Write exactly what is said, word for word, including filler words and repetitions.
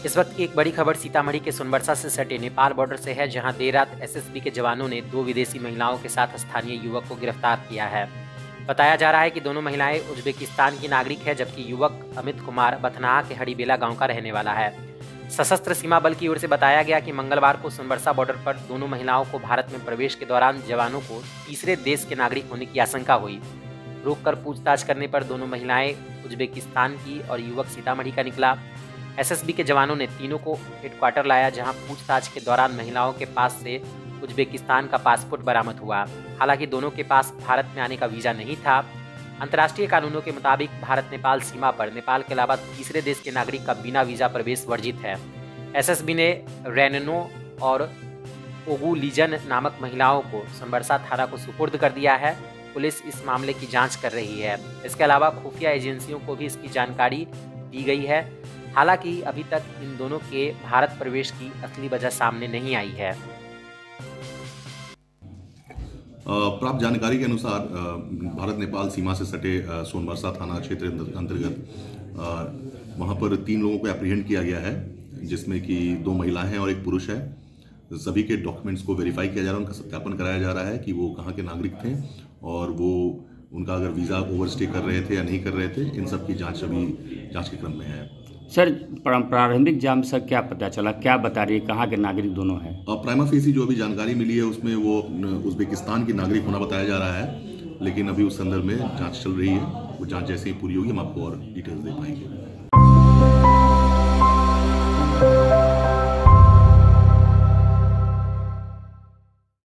इस वक्त की एक बड़ी खबर सीतामढ़ी के सोनबरसा से सटे नेपाल बॉर्डर से है, जहां देर रात एसएसबी के जवानों ने दो विदेशी महिलाओं के साथ स्थानीय युवक को गिरफ्तार किया है। बताया जा रहा है कि दोनों महिलाएं उज्बेकिस्तान की नागरिक है, जबकि युवक अमित कुमार बथनाहा के हड़ीबेला गांव का रहने वाला है। सशस्त्र सीमा बल की ओर से बताया गया कि मंगलवार को सोनबरसा बॉर्डर पर दोनों महिलाओं को भारत में प्रवेश के दौरान जवानों को तीसरे देश के नागरिक होने की आशंका हुई। रोककर पूछताछ करने पर दोनों महिलाएं उज्बेकिस्तान की और युवक सीतामढ़ी का निकला। एसएसबी के जवानों ने तीनों को हेडक्वार्टर लाया, जहां पूछताछ के दौरान महिलाओं के पास से उज्बेकिस्तान का पासपोर्ट बरामद हुआ। हालांकि दोनों के पास भारत में आने का वीज़ा नहीं था। अंतर्राष्ट्रीय कानूनों के मुताबिक भारत नेपाल सीमा पर नेपाल के अलावा तीसरे देश के नागरिक का बिना वीज़ा प्रवेश वर्जित है। एसएसबी ने रेननो और ओगुलीजन नामक महिलाओं को सोनबरसा थाना को सुपुर्द कर दिया है। पुलिस इस मामले की जांच कर रही है। इसके अलावा खुफिया एजेंसियों को भी इसकी जानकारी दी गई है। हालांकि अभी तक इन दोनों के भारत प्रवेश की असली वजह सामने नहीं आई है। प्राप्त जानकारी के अनुसार भारत नेपाल सीमा से सटे सोनबरसा थाना क्षेत्र अंतर्गत वहां पर तीन लोगों को एप्रीहेंड किया गया है, जिसमें कि दो महिलाएं हैं और एक पुरुष है। सभी के डॉक्यूमेंट्स को वेरीफाई किया जा रहा है, उनका सत्यापन कराया जा रहा है कि वो कहाँ के नागरिक थे और वो उनका अगर वीज़ा ओवरस्टे कर रहे थे या नहीं कर रहे थे, इन सब की जाँच अभी जाँच के क्रम में है। सर, प्रारंभिक जांच से क्या पता चला, क्या बता रही है, कहाँ के नागरिक दोनों हैं? प्राइमा फेसी जो अभी जानकारी मिली है उसमें वो उज्बेकिस्तान की नागरिक होना बताया जा रहा है, लेकिन अभी उस संदर्भ में जांच चल रही है। वो जांच जैसे ही पूरी होगी हम आपको और डिटेल्स दे पाएंगे।